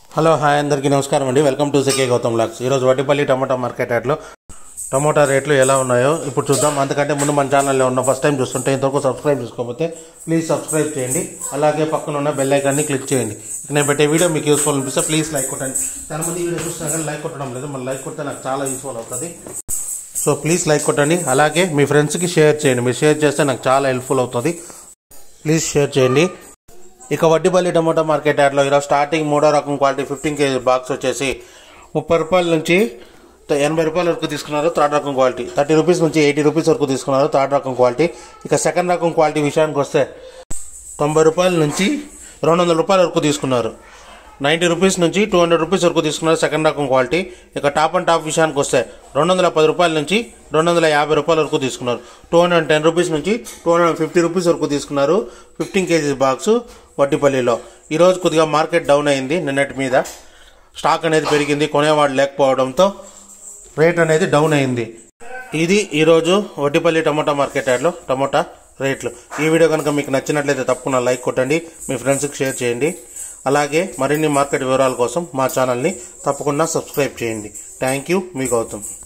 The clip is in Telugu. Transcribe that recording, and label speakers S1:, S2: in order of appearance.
S1: హలో హాయ్ అందరికీ నమస్కారం అండి. Welcome to CK Gautam blogs. ఈరోజు వడ్డిపల్లి టమాటా మార్కెట్ యార్డ్లో టమాటా రేట్లు ఎలా ఉన్నాయో ఇప్పుడు చూద్దాం. అంతకంటే ముందు మన ఛానల్లో ఉన్న ఫస్ట్ టైం చూస్తుంటే ఇంతవరకు సబ్స్క్రైబ్ చేసుకోకపోతే ప్లీజ్ సబ్స్క్రైబ్ చేయండి. అలాగే పక్కన ఉన్న బెల్ ఐకాన్ని క్లిక్ చేయండి. నేను పెట్టే వీడియో మీకు యూస్ఫుల్ అనిపిస్తే ప్లీజ్ లైక్ కొట్టండి. చాలా మంది వీడియో చూస్తున్నా కానీ లైక్ కొట్టడం లేదు. మన లైక్ కొడితే నాకు చాలా యూస్ఫుల్ అవుతుంది. సో ప్లీజ్ లైక్ కొట్టండి. అలాగే మీ ఫ్రెండ్స్కి షేర్ చేయండి. మీరు షేర్ చేస్తే నాకు చాలా హెల్ప్ఫుల్ అవుతుంది. ప్లీజ్ షేర్ చేయండి. ఇక వడ్డిపల్లి టమాటా మార్కెట్ యార్డ్లో ఈరోజు స్టార్టింగ్ మూడో రకం క్వాలిటీ 15 kg బాక్స్ వచ్చేసి 30 రూపాయల నుంచి 80 రూపాయల వరకు తీసుకున్నారు. థర్డ్ రకం క్వాలిటీ 30 రూపీస్ నుంచి 80 రూపీస్ వరకు తీసుకున్నారు. థర్డ్ రకం క్వాలిటీ. ఇక సెకండ్ రకం క్వాలిటీ విషయానికి వస్తే 90 రూపాయల నుంచి 200 రూపాయల వరకు తీసుకున్నారు. 90 రూపీస్ నుంచి 200 రూపీస్ వరకు తీసుకున్నారు సెకండ్ రకం క్వాలిటీ. ఇక టాప్ అండ్ టాప్ విషయానికి వస్తే 210 రూపాయల నుంచి 250 రూపాయల వరకు తీసుకున్నారు. 210 రూపీస్ నుంచి 250 రూపీస్ వరకు తీసుకున్నారు 15 kg బాక్స్ వడ్డిపల్లిలో. ఈరోజు కొద్దిగా మార్కెట్ డౌన్ అయింది. నిన్నటి మీద స్టాక్ అనేది పెరిగింది, కొనేవాడు లేకపోవడంతో రేట్ అనేది డౌన్ అయింది. ఇది ఈరోజు వడ్డిపల్లి టమాటా మార్కెట్ యార్డ్లో టమాటా రేట్లు. ఈ వీడియో కనుక మీకు నచ్చినట్లయితే తప్పకుండా లైక్ కొట్టండి, మీ ఫ్రెండ్స్కి షేర్ చేయండి. అలాగే మరిన్ని మార్కెట్ వివరాల కోసం మా ఛానల్ని తప్పకుండా సబ్స్క్రైబ్ చేయండి. థ్యాంక్ యూ, మీ గౌతమ్.